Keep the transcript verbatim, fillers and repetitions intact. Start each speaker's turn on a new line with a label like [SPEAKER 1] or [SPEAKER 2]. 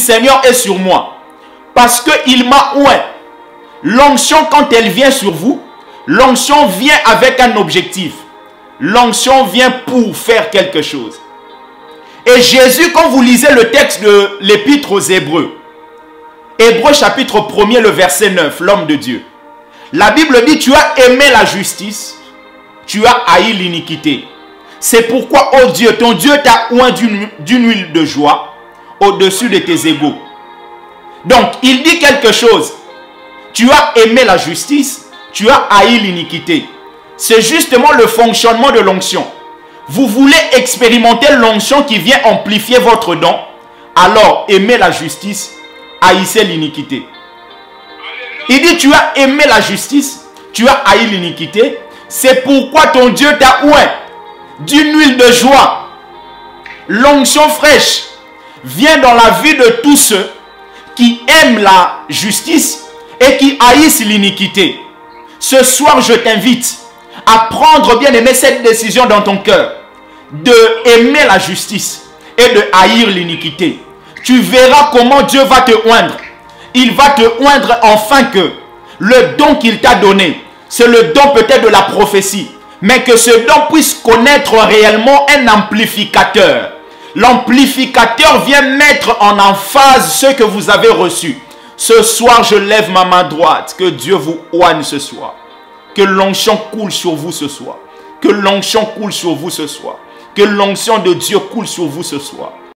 [SPEAKER 1] Seigneur est sur moi parce qu'il m'a oint. L'onction, quand elle vient sur vous, l'onction vient avec un objectif. L'onction vient pour faire quelque chose. Et Jésus, quand vous lisez le texte de l'épître aux Hébreux, Hébreux chapitre premier, le verset neuf, l'homme de Dieu. La Bible dit, tu as aimé la justice, tu as haï l'iniquité. C'est pourquoi, oh Dieu, ton Dieu t'a oint d'une huile de joie au-dessus de tes égaux. Donc, il dit quelque chose. Tu as aimé la justice, tu as haï l'iniquité. C'est justement le fonctionnement de l'onction. Vous voulez expérimenter l'onction qui vient amplifier votre don, alors aimez la justice, haïssez l'iniquité. Il dit, tu as aimé la justice, tu as haï l'iniquité, c'est pourquoi ton Dieu t'a oint d'une huile de joie. L'onction fraîche vient dans la vie de tous ceux qui aiment la justice et qui haïssent l'iniquité. Ce soir, je t'invite à prendre, bien aimé, cette décision dans ton cœur, de aimer la justice et de haïr l'iniquité. Tu verras comment Dieu va te oindre. Il va te oindre afin que le don qu'il t'a donné, c'est le don peut-être de la prophétie, mais que ce don puisse connaître réellement un amplificateur. L'amplificateur vient mettre en emphase ce que vous avez reçu. Ce soir, je lève ma main droite. Que Dieu vous oigne ce soir. Que l'onction coule sur vous ce soir. Que l'onction coule sur vous ce soir. Que l'onction de Dieu coule sur vous ce soir.